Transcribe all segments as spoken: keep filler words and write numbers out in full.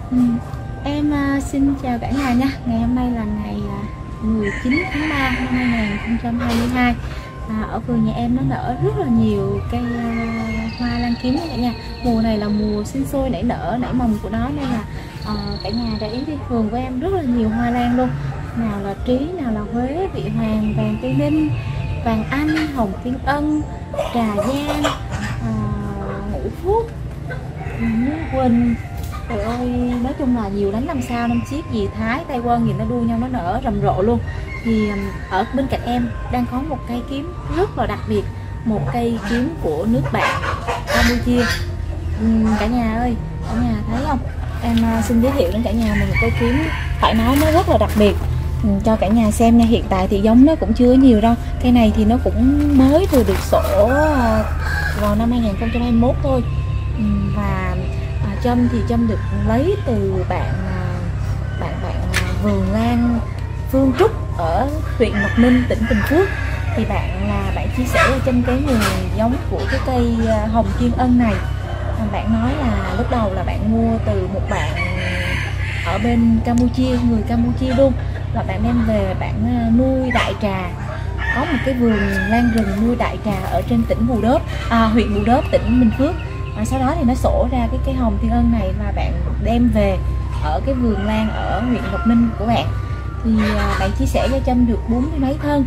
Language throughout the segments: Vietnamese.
Ừ. Em uh, xin chào cả nhà nha. Ngày hôm nay là ngày uh, mười chín tháng ba năm hai nghìn không trăm hai mươi hai. À, ở vườn nhà em nó nở rất là nhiều cây uh, hoa lan kiếm cả nhà. Mùa này là mùa sinh sôi nảy nở, nảy mầm của nó, nên là uh, cả nhà để ý đi, vườn của em rất là nhiều hoa lan luôn. Nào là trí, nào là Huế, Vị Hoàng, vàng Tây Ninh, vàng Anh, hồng Thiên Ân, Trà Giang, uh, Ngũ Phúc, Như Quỳnh. Trời ơi, nói chung là nhiều lắm, năm sao năm chiếc gì Thái, Tây Quân gì nó đua nhau, nó nở rầm rộ luôn. Thì ở bên cạnh em đang có một cây kiếm rất là đặc biệt, một cây kiếm của nước bạn Campuchia. uhm, Cả nhà ơi, cả nhà thấy không? Em xin giới thiệu đến cả nhà mình một cây kiếm phải nói nó rất là đặc biệt, uhm, cho cả nhà xem nha. Hiện tại thì giống nó cũng chưa nhiều đâu, cây này thì nó cũng mới vừa được sổ vào năm hai nghìn không trăm hai mươi mốt thôi. uhm, Và Trâm thì Trâm được lấy từ bạn bạn bạn vườn lan Phương Trúc ở huyện Lộc Ninh, tỉnh Bình Phước. Thì bạn là bạn chia sẻ trên cái nguồn giống của cái cây hồng Thiên Ân này. Bạn nói là lúc đầu là bạn mua từ một bạn ở bên Campuchia, người Campuchia luôn, là bạn đem về bạn nuôi đại trà. Có một cái vườn lan rừng nuôi đại trà ở trên tỉnh Bù Đốp, à, huyện Bù Đốp, tỉnh Bình Phước. À, sau đó thì nó sổ ra cái cây hồng Thiên Ân này và bạn đem về ở cái vườn lan ở huyện Lộc Ninh của bạn. Thì à, bạn chia sẻ cho Trâm được bốn mươi mấy thân.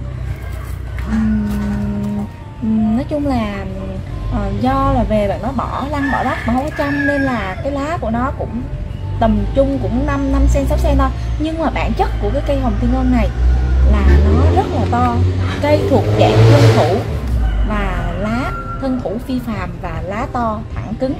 uhm, Nói chung là à, do là về bạn nó bỏ lăn bỏ đất mà không có chăm, nên là cái lá của nó cũng tầm trung cũng năm năm xen sáu xen thôi. Nhưng mà bản chất của cái cây hồng Thiên Ân này là nó rất là to, cây thuộc dạng thân thủ và lá thân thủ phi phàm và lá to thẳng cứng.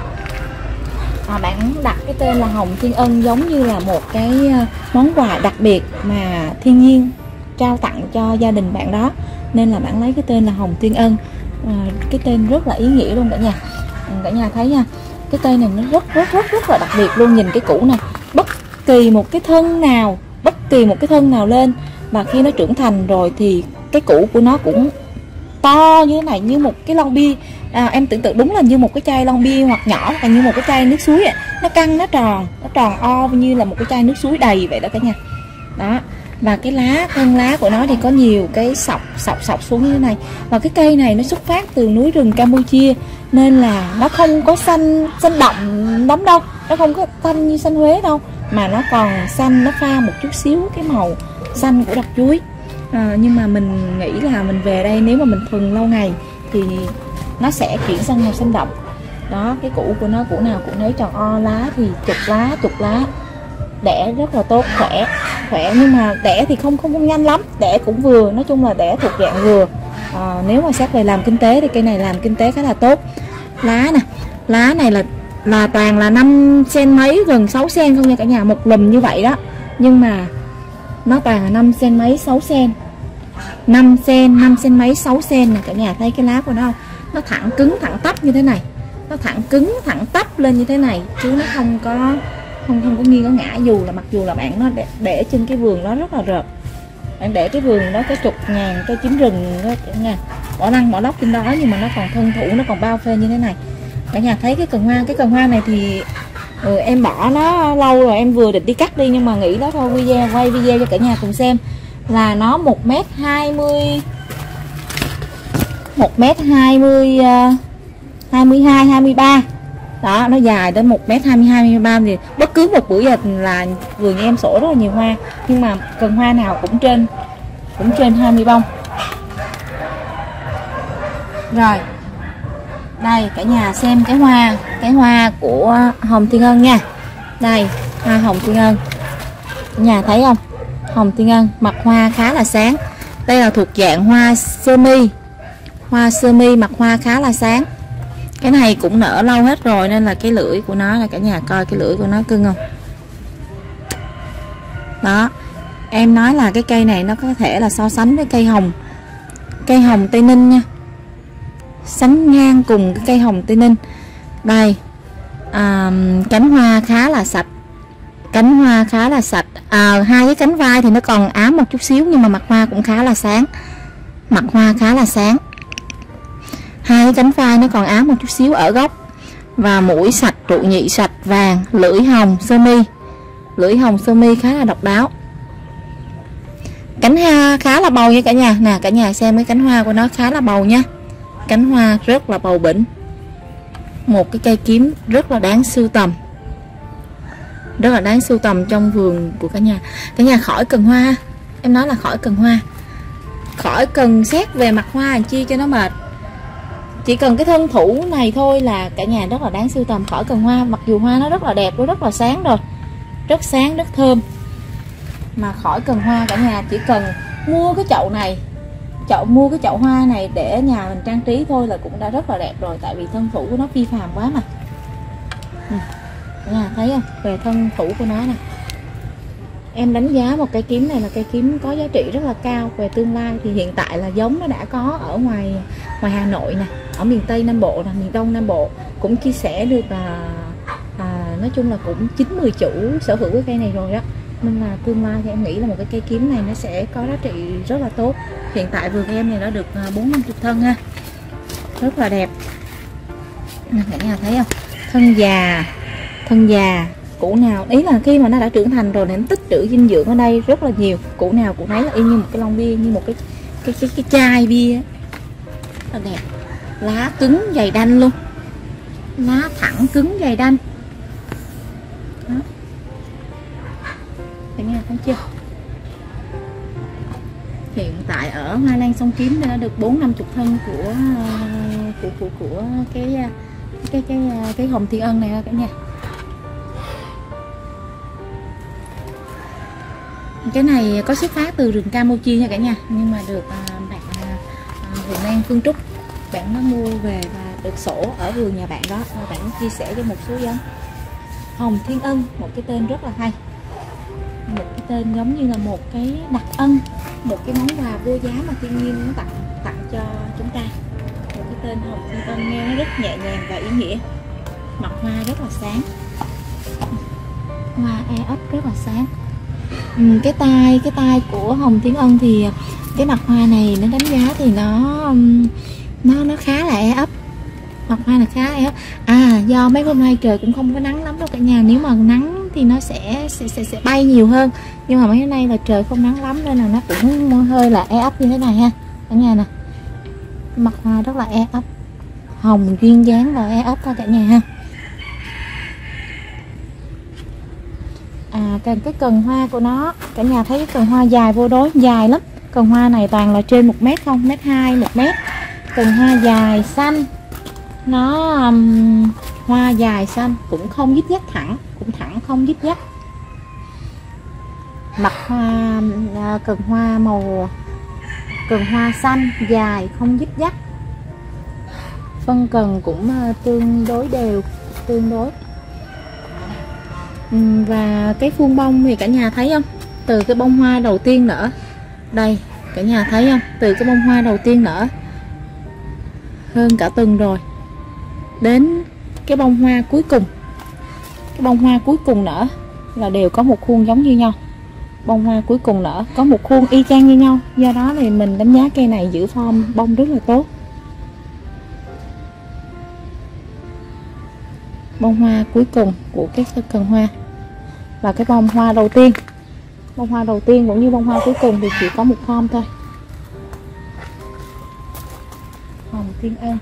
À, bạn đặt cái tên là hồng Thiên Ân giống như là một cái món quà đặc biệt mà thiên nhiên trao tặng cho gia đình bạn đó, nên là bạn lấy cái tên là hồng Thiên Ân. À, cái tên rất là ý nghĩa luôn cả nhà. À, cả nhà thấy nha, cái cây này nó rất rất rất rất là đặc biệt luôn. Nhìn cái củ này, bất kỳ một cái thân nào bất kỳ một cái thân nào lên, và khi nó trưởng thành rồi thì cái củ của nó cũng to như thế này, như một cái lon bia. À, em tưởng tượng đúng là như một cái chai lon bia hoặc nhỏ, hoặc như một cái chai nước suối ấy. Nó căng, nó tròn, nó tròn o như là một cái chai nước suối đầy vậy đó cả nhà. Đó, và cái lá, thân lá của nó thì có nhiều cái sọc sọc sọc xuống như thế này. Và cái cây này nó xuất phát từ núi rừng Campuchia, nên là nó không có xanh xanh đậm lắm đâu, nó không có xanh như xanh Huế đâu, mà nó còn xanh, nó pha một chút xíu cái màu xanh của đọt chuối. À, nhưng mà mình nghĩ là mình về đây nếu mà mình thuần lâu ngày thì nó sẽ chuyển sang màu xanh đậm. Đó, cái củ của nó, củ nào cũng nấy tròn o, lá thì chục lá chục lá, đẻ rất là tốt, khỏe khỏe nhưng mà đẻ thì không không không nhanh lắm, đẻ cũng vừa, nói chung là đẻ thuộc dạng vừa. À, nếu mà xét về làm kinh tế thì cây này làm kinh tế khá là tốt. Lá nè, lá này là là toàn là năm xen mấy, gần sáu xen không nha cả nhà, một lùm như vậy đó, nhưng mà nó toàn là năm xen mấy, sáu xen, năm xen, năm xen mấy, sáu xen nè cả nhà. Thấy cái lá của nó không? Nó thẳng cứng thẳng tắp như thế này, nó thẳng cứng thẳng tắp lên như thế này, chứ nó không có không không có nghiêng có ngã. Dù là mặc dù là bạn nó để, để trên cái vườn nó rất là rợp, bạn để cái vườn đó cái chục ngàn cây chín rừng đó nha, bỏ lăn bỏ lóc trên đó, nhưng mà nó còn thân thủ, nó còn bao phê như thế này cả nhà. Thấy cái cần hoa, cái cần hoa này thì ừ, em bỏ nó lâu rồi, em vừa định đi cắt đi nhưng mà nghĩ đó thôi, video quay video cho cả nhà cùng xem. Là nó một mét hai mươi, một mét hai mươi, hai mươi hai, hai mươi ba. Đó, nó dài đến một mét hai mươi hai, hai mươi ba. Thì bất cứ một buổi giờ là vườn em sổ rất là nhiều hoa, nhưng mà cần hoa nào cũng trên cũng trên hai mươi bông. Rồi, đây cả nhà xem cái hoa, cái hoa của hồng Thiên Ân nha. Đây, hoa hồng Thiên Ân, cả nhà thấy không? Hồng Thiên Ân, mặt hoa khá là sáng. Đây là thuộc dạng hoa sơ mi, hoa sơ mi, mặt hoa khá là sáng. Cái này cũng nở lâu hết rồi, nên là cái lưỡi của nó là cả nhà coi cái lưỡi của nó cưng không? Đó, em nói là cái cây này nó có thể là so sánh với cây hồng, cây hồng Tây Ninh nha, sánh ngang cùng cái cây hồng Tây Ninh. Đây, à, cánh hoa khá là sạch, cánh hoa khá là sạch. À, hai cái cánh vai thì nó còn ám một chút xíu, nhưng mà mặt hoa cũng khá là sáng, mặt hoa khá là sáng. Hai cái cánh vai nó còn ám một chút xíu ở gốc. và mũi sạch, trụ nhị sạch vàng, lưỡi hồng sơ mi. Lưỡi hồng sơ mi khá là độc đáo. Cánh hoa khá là bầu nha cả nhà. Nè cả nhà xem cái cánh hoa của nó khá là bầu nha. Cánh hoa rất là bầu bỉnh. Một cái cây kiếm rất là đáng sưu tầm. Rất là đáng sưu tầm trong vườn của cả nhà. Cả nhà khỏi cần hoa. Em nói là khỏi cần hoa. Khỏi cần xét về mặt hoa làm chi cho nó mệt. Chỉ cần cái thân thủ này thôi là cả nhà rất là đáng sưu tầm. Khỏi cần hoa. Mặc dù hoa nó rất là đẹp, nó rất là sáng rồi. Rất sáng, rất thơm. Mà khỏi cần hoa, cả nhà chỉ cần mua cái chậu này, chậu mua cái chậu hoa này để ở nhà mình trang trí thôi là cũng đã rất là đẹp rồi. Tại vì thân thủ của nó phi phàm quá mà. Ừ. Cả nhà thấy không? Về thân thủ của nó nè, em đánh giá một cây kiếm này là cây kiếm có giá trị rất là cao. Về tương lai thì hiện tại là giống nó đã có ở ngoài ngoài Hà Nội nè, ở miền Tây Nam Bộ nè, miền Đông Nam Bộ cũng chia sẻ được là à, nói chung là cũng chín mười chủ sở hữu cái cây này rồi đó. Nên là tương lai thì em nghĩ là một cái cây kiếm này nó sẽ có giá trị rất là tốt. Hiện tại vườn em này nó được bốn năm chục thân ha, rất là đẹp. Cả nhà thấy không? Thân già, thân già, củ nào ý là khi mà nó đã trưởng thành rồi thì nó tích trữ dinh dưỡng ở đây rất là nhiều. Củ nào cũng thấy là y như một cái lon bia, như một cái cái cái cái chai bia, rất là đẹp. Lá cứng dày đanh luôn, lá thẳng cứng dày đanh. Đó. Thấy nghe thấy chưa? Hiện tại ở Hoa Lan Sông Kiếm đã được bốn năm chục thân của của của của cái cái cái cái, cái hồng thiên ân này cả nhà. Cái này có xuất phát từ rừng Campuchia nha cả nhà, nhưng mà được à, bạn à, Huyền Lan Phương Trúc bạn nó mua về và được sổ ở vườn nhà bạn đó, và bạn chia sẻ cho một số giống. Hồng Thiên Ân, một cái tên rất là hay, một cái tên giống như là một cái đặc ân, một cái món quà vô giá mà thiên nhiên nó tặng tặng cho chúng ta. Một cái tên Hồng Thiên Ân nghe nó rất nhẹ nhàng và ý nghĩa. Mặt hoa rất là sáng, hoa e ấp rất là sáng. Ừ, cái tai cái tai của Hồng Thiên Ân thì cái mặt hoa này nó đánh giá thì nó nó nó khá là e ấp, mặt hoa là khá e ấp. À do mấy hôm nay trời cũng không có nắng lắm đâu cả nhà, nếu mà nắng thì nó sẽ sẽ sẽ, sẽ bay nhiều hơn, nhưng mà mấy hôm nay là trời không nắng lắm nên là nó cũng hơi là e ấp như thế này ha cả nhà nè. Mặt hoa rất là e ấp, hồng duyên dáng và e ấp thôi cả nhà ha. À, cái cần hoa của nó, cả nhà thấy cái cần hoa dài vô đối, dài lắm. Cần hoa này toàn là trên một mét không, mét hai, một mét. Cần hoa dài xanh, nó um, hoa dài xanh cũng không dít dắt thẳng, cũng thẳng không dít dắt. Mặt hoa uh, cần hoa màu cần hoa xanh dài không dít dắt. Phân cần cũng uh, tương đối đều, tương đối. Và cái khuôn bông thì cả nhà thấy không? Từ cái bông hoa đầu tiên nở, đây cả nhà thấy không? Từ cái bông hoa đầu tiên nở hơn cả tuần rồi, đến cái bông hoa cuối cùng, cái bông hoa cuối cùng nở là đều có một khuôn giống như nhau. Bông hoa cuối cùng nở có một khuôn y chang như nhau. Do đó thì mình đánh giá cây này giữ form bông rất là tốt. Bông hoa cuối cùng của cái cần hoa và cái bông hoa đầu tiên, bông hoa đầu tiên cũng như bông hoa cuối cùng thì chỉ có một form thôi. Hồng Thiên Ân.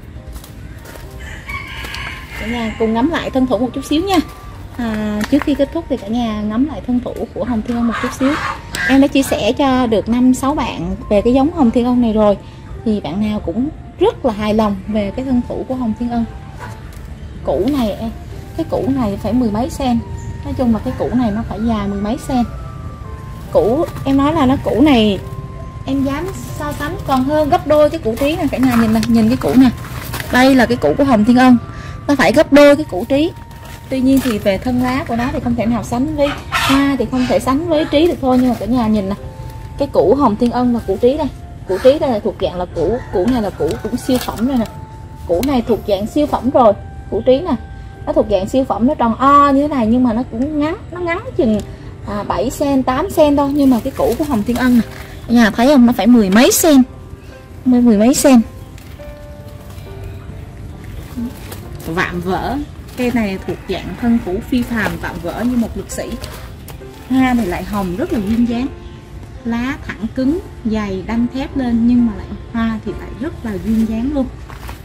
Cả nhà cùng ngắm lại thân thủ một chút xíu nha. À, trước khi kết thúc thì cả nhà ngắm lại thân thủ của Hồng Thiên Ân một chút xíu. Em đã chia sẻ cho được năm sáu bạn về cái giống Hồng Thiên Ân này rồi, thì bạn nào cũng rất là hài lòng về cái thân thủ của Hồng Thiên Ân. Củ này em, cái củ này phải mười mấy sen, nói chung là cái củ này nó phải dài mười mấy sen. Củ em nói là nó củ này em dám so sánh còn hơn gấp đôi cái củ trí nè cả nhà. Nhìn nè, nhìn cái củ nè, đây là cái củ của Hồng Thiên Ân, nó phải gấp đôi cái củ trí. Tuy nhiên thì về thân lá của nó thì không thể nào sánh với hoa, thì không thể sánh với trí được thôi. Nhưng mà cả nhà nhìn nè, cái củ Hồng Thiên Ân và củ trí đây, củ trí đây là thuộc dạng là củ củ này là củ cũng siêu phẩm rồi nè. Củ này thuộc dạng siêu phẩm rồi. Củ trí nè, nó thuộc dạng siêu phẩm, nó tròn o như thế này nhưng mà nó cũng ngắn, nó ngắn chừng à, bảy xen, tám xen thôi. Nhưng mà cái củ của Hồng Thiên Ân nè, nhà thấy không, nó phải mười mấy sen, mười mấy sen, vạm vỡ Cây này thuộc dạng thân phủ phi phàm, vạm vỡ như một lực sĩ. Hoa thì lại hồng rất là duyên dáng, lá thẳng cứng dày đanh thép lên, nhưng mà lại hoa thì lại rất là duyên dáng luôn.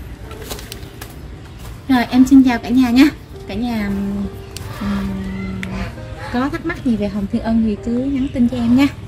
Rồi em xin chào cả nhà nha. Cả nhà um, có thắc mắc gì về hồng thiên ân thì cứ nhắn tin cho em nha.